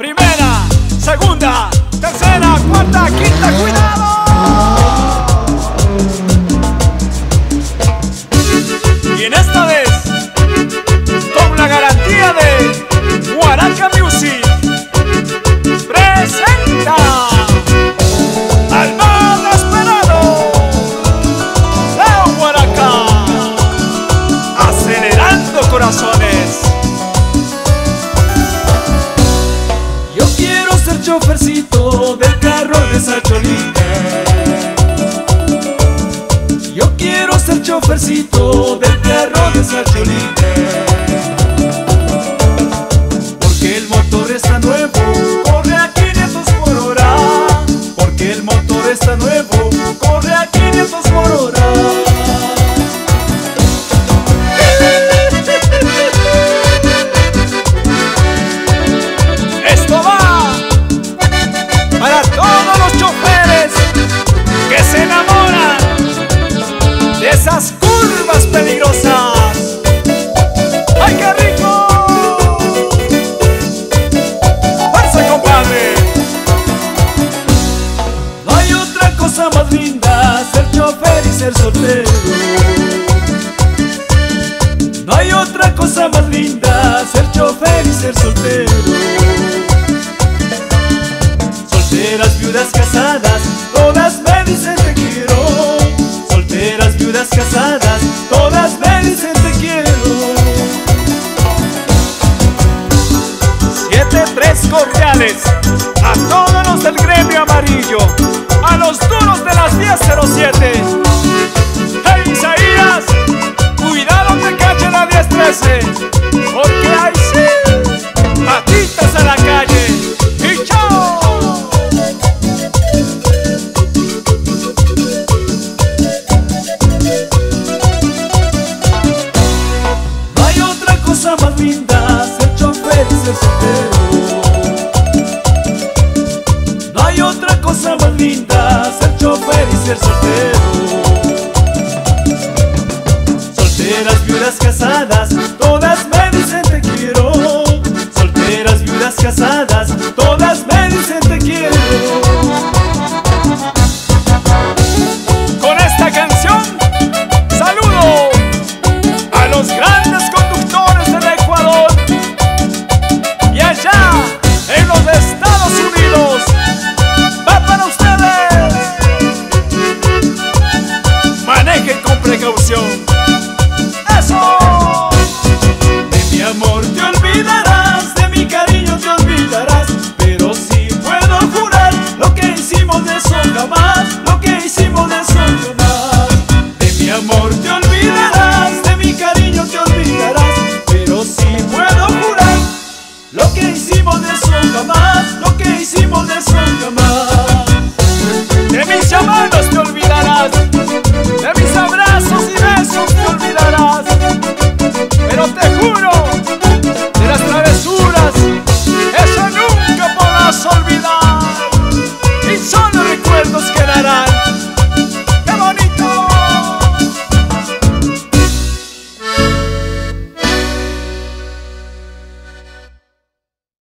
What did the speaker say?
primera, segunda, tercera, cuarta, quinta, ¡cuidado! Y en esta vez, con la garantía de Huaraca Music, presenta al más esperado, Leo Huaraca, acelerando corazones. Yo quiero ser chofercito del carro de esa cholita. Yo quiero ser chofercito del carro de esa cholita. Porque el motor está nuevo, corre a 500 por hora. Porque el motor está nuevo, corre a 500 por hora. Esto va para todos los choferes que se enamoran de esas curvas peligrosas. ¡Ay, qué rico! ¡Fuerza, compadre! No hay otra cosa más linda, ser chofer y ser soltero. No hay otra cosa más linda, ser chofer y ser soltero. Solteras, viudas, casadas, todas me dicen te quiero. Solteras, viudas, casadas, todas me dicen te quiero. 7-3 cordiales a todos los del gremio amarillo, a los duros de las 10:07. ¡Hey, Isaías! Cuidado te cache la 10-13, porque ahí sí, patitas a la calle y chao. No hay otra cosa más linda, ser chofer y ser soltero. No hay otra cosa más linda, ser chofer y ser soltero. Solteras, viudas, casadas, todas me dicen te quiero. Solteras, viudas, casadas, todas me dicen te quiero. Con esta canción saludo a los grandes conductores del Ecuador y allá en los Estados Unidos. Va para ustedes. Manejen con precaución. ¡Eso! De mi amor te olvidarás, de mi cariño te olvidarás, pero sí puedo jurar lo que hicimos de eso jamás, lo que hicimos de eso jamás. De mi amor te olvidarás, de mi cariño te olvidarás, pero sí puedo jurar lo que hicimos de eso jamás, lo que hicimos de eso jamás. De mis llamadas te olvidarás, de mis abrazos y besos te olvidarás, pero te juro, de las travesuras, eso nunca podrás olvidar. Y solo